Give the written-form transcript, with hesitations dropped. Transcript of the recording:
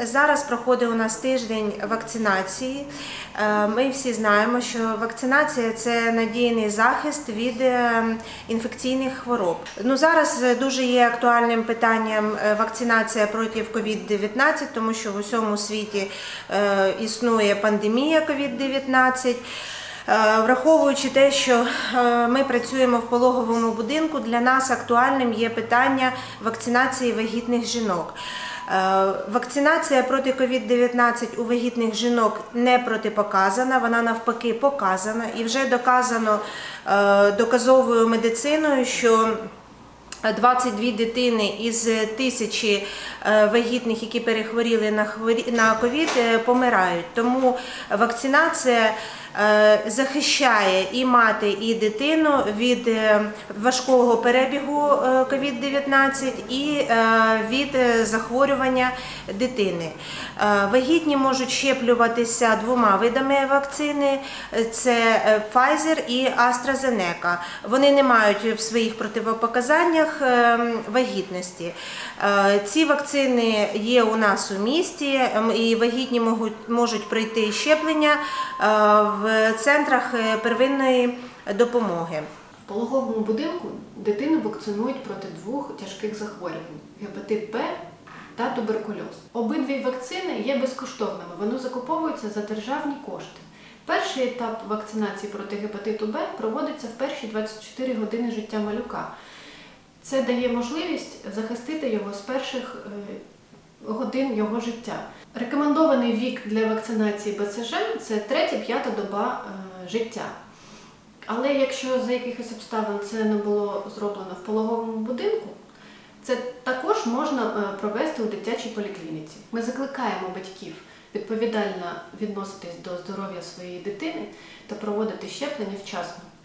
Зараз проходить у нас тиждень вакцинації. Ми всі знаємо, що вакцинація – це надійний захист від інфекційних хвороб. Зараз дуже є актуальним питанням вакцинація проти COVID-19, тому що в усьому світі існує пандемія COVID-19. Враховуючи те, що ми працюємо в пологовому будинку, для нас актуальним є питання вакцинації вагітних жінок. Вакцинація проти COVID-19 у вагітних жінок не протипоказана, вона навпаки показана і вже доказано доказовою медициною, що 22 дитини із 1000 вагітних, які перехворіли на ковід, помирають. Тому вакцинація захищає і мати, і дитину від важкого перебігу COVID-19 і від захворювання дитини. Вагітні можуть щеплюватися 2 видами вакцини – це Pfizer і AstraZeneca. Вони не мають в своїх протипоказаннях вагітності. Ці вакцини є у нас у місті, і вагітні можуть пройти щеплення в центрах первинної допомоги. В пологовому будинку дитину вакцинують проти 2 тяжких захворювань – гепатит Б та туберкульоз. Обидві вакцини є безкоштовними, вони закуповуються за державні кошти. Перший етап вакцинації проти гепатиту Б проводиться в перші 24 години життя малюка. Це дає можливість захистити його з перших годин його життя. Рекомендований вік для вакцинації БЦЖ – це 3-5 доба життя. Але якщо за якихось обставин це не було зроблено в пологовому будинку, це також можна провести у дитячій поліклініці. Ми закликаємо батьків відповідально відноситись до здоров'я своєї дитини та проводити щеплення вчасно.